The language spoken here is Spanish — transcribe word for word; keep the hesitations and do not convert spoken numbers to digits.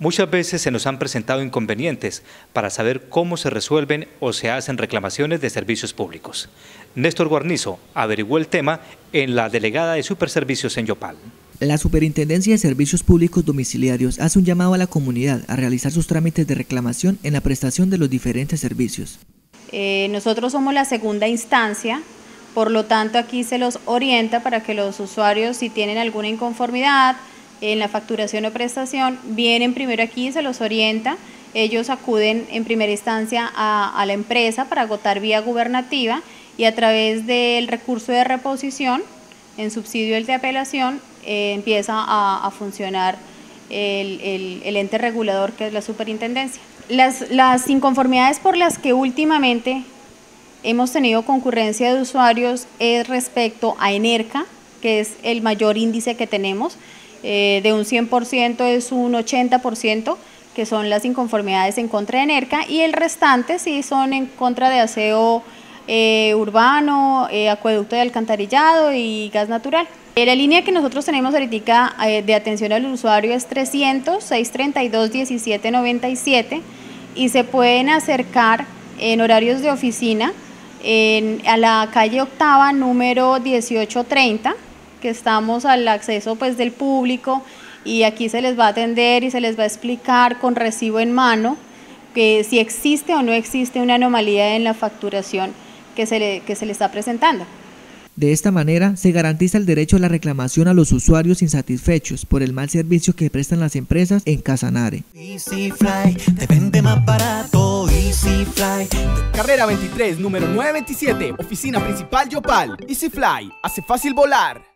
Muchas veces se nos han presentado inconvenientes para saber cómo se resuelven o se hacen reclamaciones de servicios públicos. Néstor Guarnizo averiguó el tema en la delegada de Superservicios en Yopal. La Superintendencia de Servicios Públicos Domiciliarios hace un llamado a la comunidad a realizar sus trámites de reclamación en la prestación de los diferentes servicios. Eh, nosotros somos la segunda instancia, por lo tanto aquí se los orienta para que los usuarios, si tienen alguna inconformidad en la facturación o prestación, vienen primero aquí, se los orienta, ellos acuden en primera instancia a, a la empresa para agotar vía gubernativa y a través del recurso de reposición, en subsidio de apelación, eh, empieza a, a funcionar el, el, el ente regulador que es la superintendencia. Las, las inconformidades por las que últimamente hemos tenido concurrencia de usuarios es respecto a ENERCA, que es el mayor índice que tenemos. Eh, de un cien por ciento es un ochenta por ciento, que son las inconformidades en contra de ENERCA, y el restante sí son en contra de aseo eh, urbano, eh, acueducto de alcantarillado y gas natural. Eh, la línea que nosotros tenemos ahorita eh, de atención al usuario es trescientos, seiscientos treinta y dos, diecisiete noventa y siete y se pueden acercar en horarios de oficina en, a la calle Octava, número dieciocho treinta, que estamos al acceso pues del público, y aquí se les va a atender y se les va a explicar con recibo en mano que si existe o no existe una anomalía en la facturación que se le, que se le está presentando. De esta manera se garantiza el derecho a la reclamación a los usuarios insatisfechos por el mal servicio que prestan las empresas en Casanare. EasyFly te vende más barato, EasyFly. Carrera veintitrés, número novecientos veintisiete, oficina principal Yopal. EasyFly hace fácil volar.